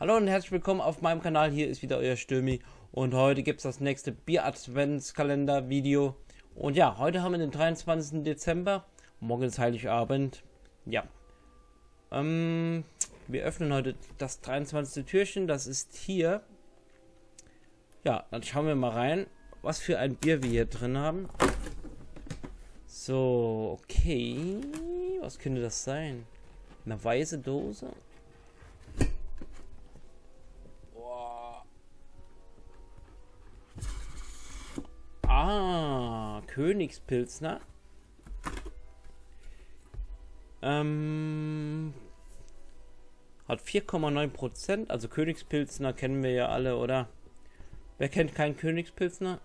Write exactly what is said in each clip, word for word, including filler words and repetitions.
Hallo und herzlich willkommen auf meinem Kanal, hier ist wieder euer Stürmi und heute gibt es das nächste Bier-Adventskalender-Video. Und ja, heute haben wir den dreiundzwanzigsten Dezember, morgen ist Heiligabend. Ja, ähm, wir öffnen heute das dreiundzwanzigste Türchen, das ist hier. Ja, dann schauen wir mal rein, was für ein Bier wir hier drin haben. So, okay, was könnte das sein? Eine weiße Dose? Ah, Königspilsner. Ähm, hat vier Komma neun Prozent. Also Königspilsner kennen wir ja alle, oder? Wer kennt keinen Königspilsner?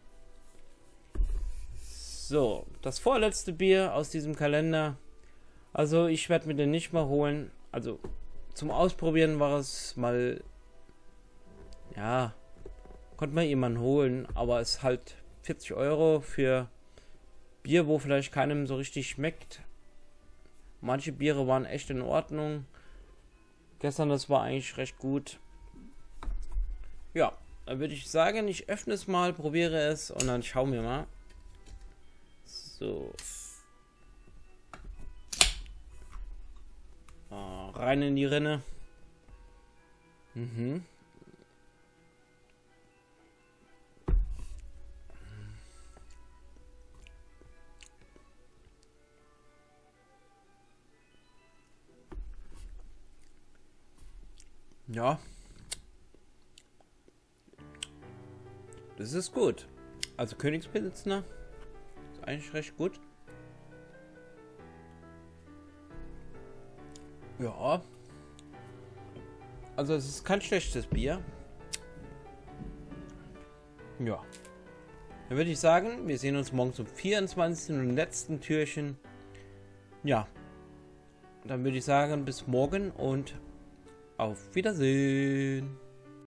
So, das vorletzte Bier aus diesem Kalender. Also ich werde mir den nicht mal holen. Also zum Ausprobieren war es mal... Ja, konnte man jemanden holen, aber es ist halt... vierzig Euro für Bier, wo vielleicht keinem so richtig schmeckt. Manche Biere waren echt in Ordnung. Gestern, das war eigentlich recht gut. Ja, dann würde ich sagen, ich öffne es mal, probiere es und dann schauen wir mal. So. Ah, rein in die Rinne. Mhm. Ja, das ist gut. Also Königspilsner ist eigentlich recht gut. Ja, also es ist kein schlechtes Bier. Ja, dann würde ich sagen, wir sehen uns morgen zum vierundzwanzigsten und letzten Türchen. Ja, dann würde ich sagen, bis morgen und auf Wiedersehen.